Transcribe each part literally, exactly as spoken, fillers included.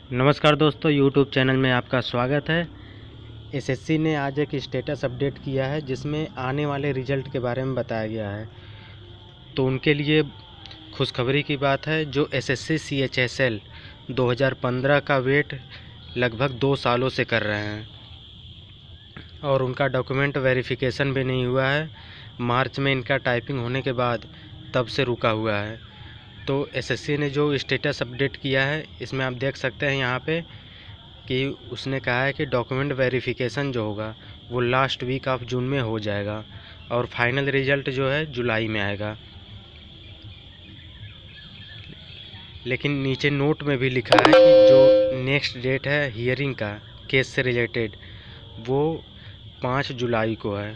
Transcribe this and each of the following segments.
नमस्कार दोस्तों, YouTube channel में आपका स्वागत है। एसएससी ने आज एक स्टेटस अपडेट किया है जिसमें आने वाले रिजल्ट के बारे में बताया गया है। तो उनके लिए खुशखबरी की बात है, जो एसएससी सीएचएसएल दो हज़ार पंद्रह का वेट लगभग दो सालों से कर रहे हैं और उनका डॉक्यूमेंट वेरिफिकेशन भी नहीं हुआ है। मार्च में इनका टाइपिंग होने के बाद तब से रुका हुआ है। तो एसएससी ने जो स्टेटस अपडेट किया है, इसमें आप देख सकते हैं यहाँ पे कि उसने कहा है कि डॉक्यूमेंट वेरिफिकेशन जो होगा वो लास्ट वीक ऑफ जून में हो जाएगा और फाइनल रिजल्ट जो है जुलाई में आएगा। लेकिन नीचे नोट में भी लिखा है कि जो नेक्स्ट डेट है हियरिंग का केस से रिलेटेड, वो पाँच जुलाई को है।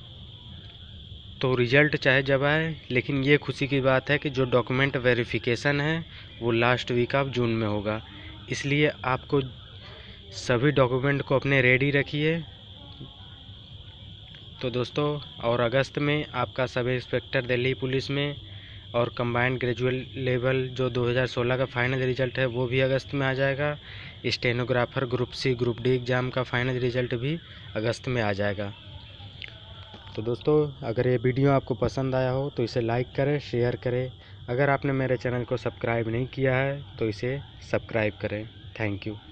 तो रिज़ल्ट चाहे जब आए, लेकिन ये खुशी की बात है कि जो डॉक्यूमेंट वेरिफिकेशन है वो लास्ट वीक ऑफ जून में होगा। इसलिए आपको सभी डॉक्यूमेंट को अपने रेडी रखिए। तो दोस्तों, और अगस्त में आपका सब इंस्पेक्टर दिल्ली पुलिस में और कंबाइंड ग्रेजुएट लेवल जो दो हज़ार सोलह का फाइनल रिज़ल्ट है वो भी अगस्त में आ जाएगा। Stenographer group C group D exam का फाइनल रिज़ल्ट भी अगस्त में आ जाएगा। तो दोस्तों, अगर ये वीडियो आपको पसंद आया हो तो इसे लाइक करें, शेयर करें। अगर आपने मेरे चैनल को सब्सक्राइब नहीं किया है तो इसे सब्सक्राइब करें। Thank you.